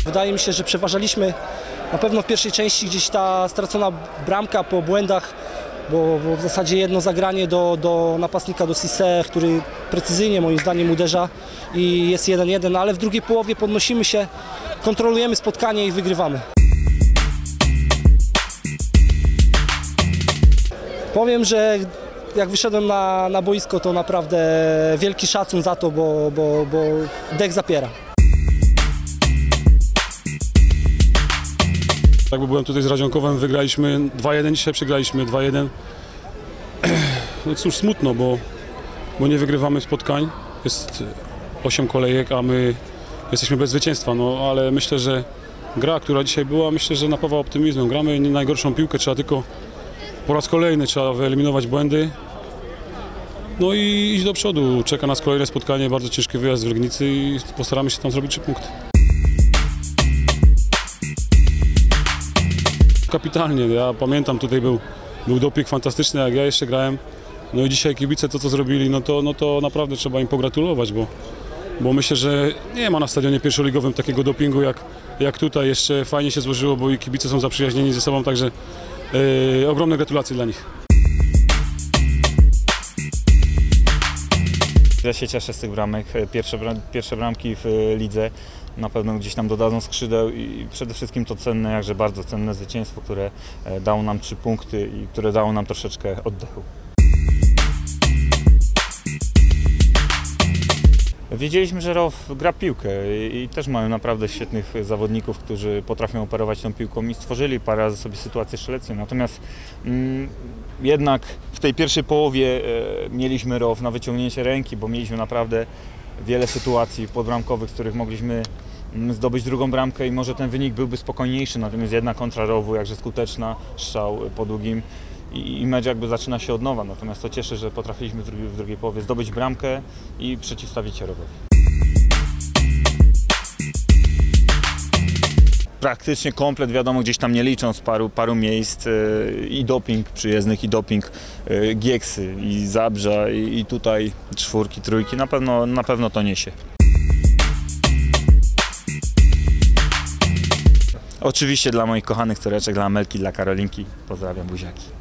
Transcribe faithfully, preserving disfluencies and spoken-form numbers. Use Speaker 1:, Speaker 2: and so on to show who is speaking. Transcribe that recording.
Speaker 1: Wydaje mi się, że przeważaliśmy na pewno w pierwszej części gdzieś ta stracona bramka po błędach, bo, bo w zasadzie jedno zagranie do, do napastnika, do Cissé, który precyzyjnie moim zdaniem uderza i jest jeden jeden, ale w drugiej połowie podnosimy się, kontrolujemy spotkanie i wygrywamy. Powiem, że jak wyszedłem na, na boisko, to naprawdę wielki szacun za to, bo, bo, bo dech zapiera.
Speaker 2: Tak, bo byłem tutaj z Radzionkowem, wygraliśmy dwa jeden, dzisiaj przegraliśmy dwa jeden. No cóż, smutno, bo, bo nie wygrywamy spotkań. Jest osiem kolejek, a my jesteśmy bez zwycięstwa. No ale myślę, że gra, która dzisiaj była, myślę, że napawa optymizmem. Gramy nie najgorszą piłkę, trzeba tylko po raz kolejny trzeba wyeliminować błędy. No i iść do przodu. Czeka nas kolejne spotkanie, bardzo ciężki wyjazd w Legnicy i postaramy się tam zrobić trzy punkty. Kapitalnie, ja pamiętam, tutaj był, był doping fantastyczny, jak ja jeszcze grałem. No i dzisiaj kibice to, co zrobili, no to, no to naprawdę trzeba im pogratulować, bo, bo myślę, że nie ma na stadionie pierwszoligowym takiego dopingu jak, jak tutaj. Jeszcze fajnie się złożyło, bo i kibice są zaprzyjaźnieni ze sobą, także yy, ogromne gratulacje dla nich.
Speaker 3: Ja się cieszę z tych bramek. Pierwsze, pierwsze bramki w lidze na pewno gdzieś nam dodadzą skrzydeł i przede wszystkim to cenne, jakże bardzo cenne zwycięstwo, które dało nam trzy punkty i które dało nam troszeczkę oddechu. Wiedzieliśmy, że Row gra piłkę i też mają naprawdę świetnych zawodników, którzy potrafią operować tą piłką i stworzyli parę razy sobie sytuację strzelecką. Natomiast mm, jednak w tej pierwszej połowie e, mieliśmy Row na wyciągnięcie ręki, bo mieliśmy naprawdę wiele sytuacji podbramkowych, z których mogliśmy zdobyć drugą bramkę i może ten wynik byłby spokojniejszy. Natomiast jedna kontra Rowu, jakże skuteczna, strzał po długim. I mecz jakby zaczyna się od nowa, natomiast to cieszy, że potrafiliśmy w drugiej, w drugiej połowie zdobyć bramkę i przeciwstawić się Rowowi. Praktycznie komplet, wiadomo, gdzieś tam nie licząc paru, paru miejsc yy, i doping przyjezdnych, i doping yy, Gieksy, i Zabrza, i, i tutaj czwórki, trójki, na pewno, na pewno to niesie. Oczywiście dla moich kochanych córeczek, dla Amelki, dla Karolinki, pozdrawiam, buziaki.